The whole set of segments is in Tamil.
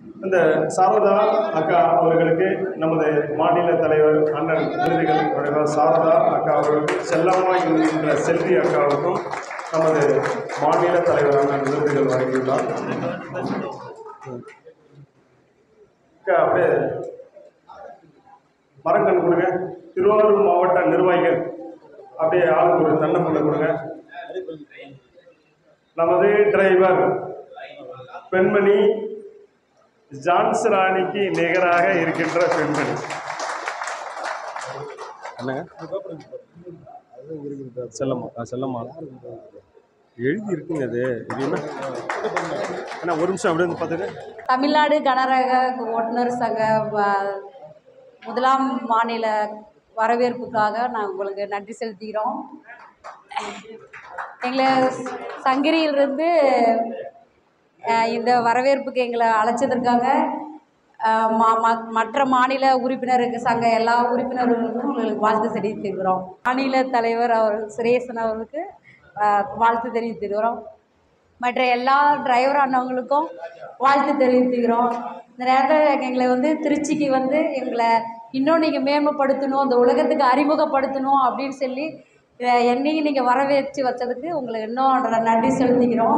இந்த சாரதா அக்கா அவர்களுக்கு நமது மாநில தலைவர் அண்ணன் விருதுகள் வழங்குகிறார். சாரதா அக்கா அவர்களுக்கு செல்லம்மா என்கின்ற செல்வி அக்காவுக்கும் நமது மாநில தலைவர் அண்ணன் விருதுகள் வழங்கியுள்ளார். அக்கா அப்படியே மரங்கள் கொடுங்க. திருவாரூர் மாவட்ட நிர்வாகிகள் அப்படியே ஆளுக்கு ஒரு தன்னம்புள்ள கொடுங்க. நமது டிரைவர் பெண்மணி ஜான்ஸ் ராணிக்கு நிகராக இருக்கின்ற பெண்மணி செல்லம்மா எழுதி இருக்குங்க. அது என்ன ஒரு நிமிஷம் அப்படி வந்து பார்த்துட்டு தமிழ்நாடு கனரக ஓட்டுநர் சங்க முதலாம் மாநில வரவேற்புக்காக நாங்கள் உங்களுக்கு நன்றி செலுத்துகிறோம். எங்களை சங்கிரியிலிருந்து இந்த வரவேற்புக்கு எங்களை அழைச்சதற்காக மற்ற மாநில உறுப்பினருக்கு சங்க எல்லா உறுப்பினர்களுக்கும் உங்களுக்கு வாழ்த்து தெரிவித்துக்கிறோம். மாநில தலைவர் அவர் சுரேசன் அவர்களுக்கு வாழ்த்து தெரிவித்துக்கிறோம். மற்ற எல்லா டிரைவர் அண்ணவங்களுக்கும் வாழ்த்து தெரிவித்துக்கிறோம். இந்த நேரத்தில் எங்களை திருச்சிக்கு எங்களை இன்னும் நீங்கள் மேம்படுத்தணும், அந்த உலகத்துக்கு அறிமுகப்படுத்தணும் அப்படின்னு சொல்லி என்னையும் நீங்கள் வரவேற்று வச்சதுக்கு உங்களுக்கு இன்னும் நன்றி செலுத்திக்கிறோம்.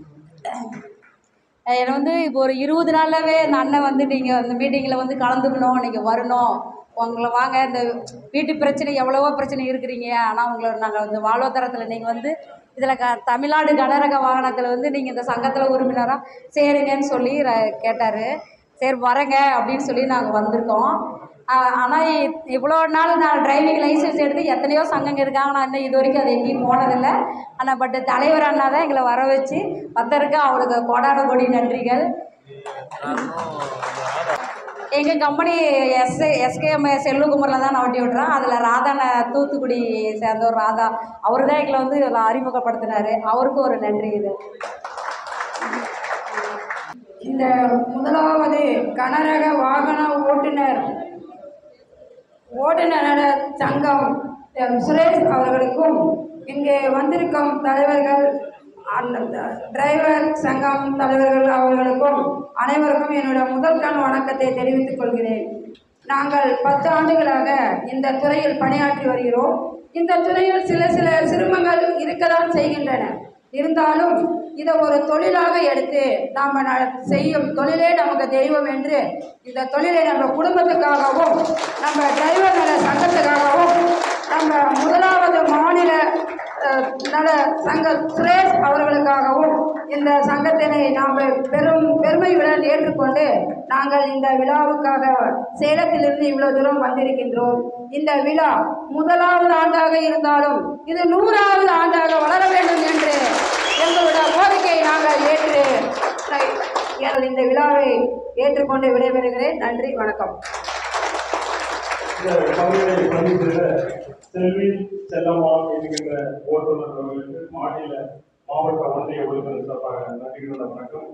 என்னை இப்போ ஒரு 20 நாளாகவே இந்த அண்ணன் நீங்கள் அந்த மீட்டிங்கில் கலந்துக்கணும், நீங்கள் வரணும், உங்களை வாங்க, இந்த வீட்டு பிரச்சனை எவ்வளவோ பிரச்சனை இருக்கிறீங்க, ஆனால் உங்களை நாங்கள் இந்த வாழ்வாதாரத்தில் நீங்கள் இதில் தமிழ்நாடு கனரக வாகனத்தில் நீங்கள் இந்த சங்கத்தில் உறுப்பினராக சேருங்கன்னு சொல்லி கேட்டார். சரி வரேங்க அப்படின்னு சொல்லி நாங்கள் வந்திருக்கோம். ஆனால் இவ்வளோ நாள் நான் டிரைவிங் லைசன்ஸ் எடுத்து எத்தனையோ சங்கங்க இருக்காங்க, நான் இன்னும் இது வரைக்கும் அது எங்கேயும் போனதில்லை. ஆனால் பட் தலைவர் அண்ணா தான் எங்களை வர வச்சு வந்தருக்கு அவருக்கு கோடான கோடி நன்றிகள். எங்கள் கம்பெனி எஸ்கேஎம் செல்லுகுமரில் தான் நான் வண்டி விட்றேன். அதில் ராதான தூத்துக்குடி சேர்ந்தவர் ராதா, அவர் தான் எங்களை இதில் அறிமுகப்படுத்தினார். அவருக்கும் ஒரு நன்றி. இது இந்த முதலாவது கனரக வாகன ஓட்டுநர் சங்கம் சுரேஷ் அவர்களுக்கும் இங்கே வந்திருக்கும் தலைவர்கள் டிரைவர் சங்கம் தலைவர்கள் அவர்களுக்கும் அனைவருக்கும் என்னுடைய முதல் கண் வணக்கத்தை தெரிவித்துக் கொள்கிறேன். நாங்கள் 10 ஆண்டுகளாக இந்த துறையில் பணியாற்றி வருகிறோம். இந்த துறையில் சில சிரமங்கள் இருக்கதான் செய்கின்றன. இருந்தாலும் இதை ஒரு தொழிலாக எடுத்து நாம் செய்யும் தொழிலே நமக்கு தெய்வம் என்று இந்த தொழிலை நம்ம குடும்பத்துக்காகவும் நம்ம டிரைவர் நல சங்கத்துக்காகவும் நம்ம முதலாவது மாநில நல சங்க சுரேஷ் அவர்களுக்காகவும் இந்த சங்கத்தினை நாம் பெரும் பெருமையுடன் ஏற்றுக்கொண்டு நாங்கள் இந்த விழாவுக்காக சேலத்திலிருந்து இவ்வளவு தூரம் வந்திருக்கின்றோம். இந்த விழா முதலாவது ஆண்டாக இருந்தாலும் இது 100வது ஆண்டாக வளர வேண்டும் என்று எங்களுடைய கோரிக்கையை நாங்கள் ஏற்று இந்த விழாவை ஏற்றுக்கொண்டு விடைபெறுகிறேன். நன்றி, வணக்கம். செல்வி செல்லம்மா என்கின்ற ஓட்டுநர் அவர்களுக்கு மாநில மாவட்ட ஒன்றிய உறுப்பினர் சார்பாக நன்றிகள் வணக்கம்.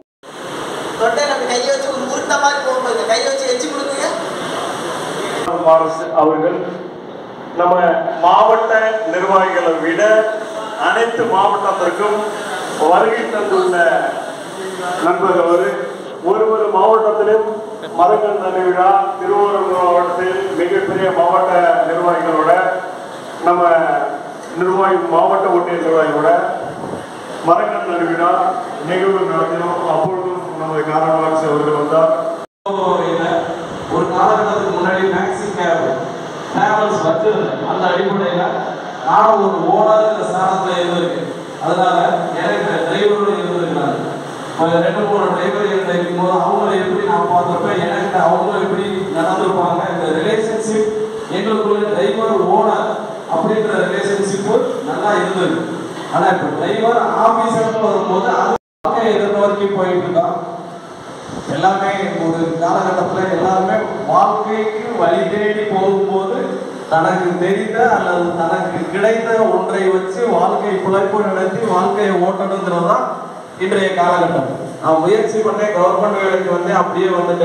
அவர்கள் நம்ம மாவட்ட நிர்வாகிகளை விட அனைத்து மாவட்டத்திற்கும் வருகை தந்துள்ள நண்பர்கள். ஒரு மாவட்டத்திலும் மரங்கள் நடு விழா திருவாரூர் மாவட்டத்தில் மிகப்பெரிய மாவட்ட நிர்வாகிகளோட நம்ம மாவட்ட ஒன்றிய நிர்வாகிகளோட மரங்கள் நடு விழா நிகழ்வு நடத்தினோம். அப்பொழுதும் நமது காரணமாக அவர்கள் வந்தார். ஒரு காலகட்டத்துக்கு முன்னாடி மேக்ஸி கேப் டிராவல்ஸ் வந்து அந்த அடிப்படையில் நான் ஒரு ஓனர் இந்த ஸ்தானத்தில் இருந்திருக்கு. அதனால எனக்கு டிரைவரும் இருந்திருக்கிறாங்க. 2-3 டிரைவர் இருக்கும் போது அவங்களை எப்படி நான் பார்த்தப்ப எனக்கு அவங்களும் எப்படி நடந்திருப்பாங்க. இந்த ரிலேஷன்ஷிப் எங்களுக்குள்ள டிரைவர் ஓனர் அப்படின்ற ரிலேஷன்ஷிப்பு நல்லா இருந்தது. ஆனால் இப்போ டிரைவர் ஆஃபீஸர்னு வரும்போது அது எதை நோக்கி போயிட்டு இருக்கோம். எல்லாமே ஒரு காலகட்டத்தில் எல்லாருமே வாழ்க்கைக்கு வழி தேடி போகும்போது தனக்கு தெரிந்த அல்லது தனக்கு கிடைத்த ஒன்றை வச்சு வாழ்க்கை பிழைப்பு நடத்தி வாழ்க்கையை ஓட்டணுங்கிறது தான் இன்றைய காலகட்டம். நான் முயற்சி பண்ணேன், கவர்மெண்ட் வேலைக்கு அப்படியே வந்துட்டேன்.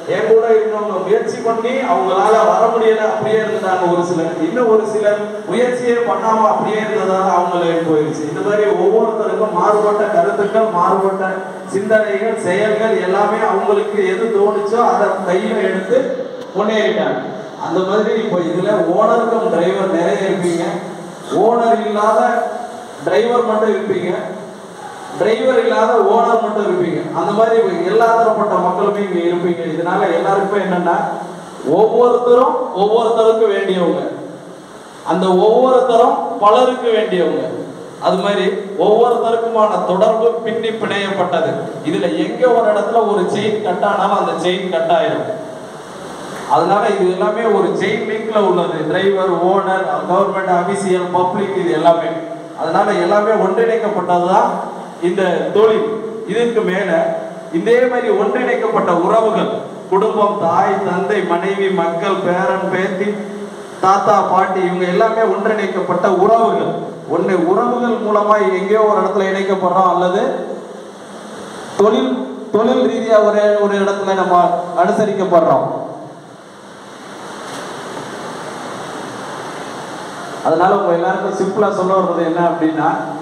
என் கூட இருந்தவங்க முயற்சி பண்ணி அவங்களால வர முடியல, அப்படியே இருந்தாங்க ஒரு சிலர். இன்னும் ஒரு சிலர் முயற்சியே பண்ணாம அப்படியே இருந்ததால அவங்களுக்கு போயிடுச்சு. இந்த மாதிரி ஒவ்வொருத்தருக்கும் மாறுபட்ட கருத்துக்கள், மாறுபட்ட சிந்தனைகள், செயல்கள் எல்லாமே அவங்களுக்கு எது தோணுச்சோ அதை கையில எடுத்து முன்னேறிட்டாங்க. அந்த மாதிரி இப்போ இதுல ஓனருக்கும் டிரைவர் நிறைய இருப்பீங்க, ஓனர் இல்லாத டிரைவர் மட்டும் இருப்பீங்க, டிரைவர் இல்லாத ஓனர் மட்டும் இருப்பீங்க. அந்த மாதிரி எல்லா தரப்பட்ட மக்களுமே இங்க இருப்பீங்க. இதனால எல்லாருக்குமே என்னன்னா ஒவ்வொருத்தரும் ஒவ்வொருத்தருக்கு வேண்டியவங்க, அந்த ஒவ்வொருத்தரும் பலருக்கு வேண்டியவங்க. அது மாதிரி ஒவ்வொருத்தருக்குமான தொடர்பு பின்னி பிணையப்பட்டது. இதுல எங்க ஒரு இடத்துல ஒரு செயின் கட் ஆனாலும் அந்த செயின் கட் ஆயிடும். அதனால இது எல்லாமே ஒரு செயின் லிங்க்ல உள்ளது. Driver, owner, government official, public, இது எல்லாமே. அதனால எல்லாமே ஒன்றிணைக்கப்பட்டதுதான் இந்த தொழில். இதற்கு மேல இதே மாதிரி ஒன்றிணைக்கப்பட்ட உறவுகள், குடும்பம், தாய், தந்தை, மனைவி, மக்கள், பேரன், பேத்தி, தாத்தா, பாட்டி, இவங்க எல்லாமே ஒன்றிணைக்கப்பட்ட உறவுகள். ஒன்று உறவுகள் மூலமா எங்கேயோ ஒரு இடத்துல இணைக்கப்படுறோம், அல்லது தொழில் ரீதியா ஒரு இடத்துல நம்ம அனுசரிக்கப்படுறோம். அதனால உங்க எல்லாருக்கும் சிம்பிளா சொல்ல வர்றது என்ன அப்படின்னா,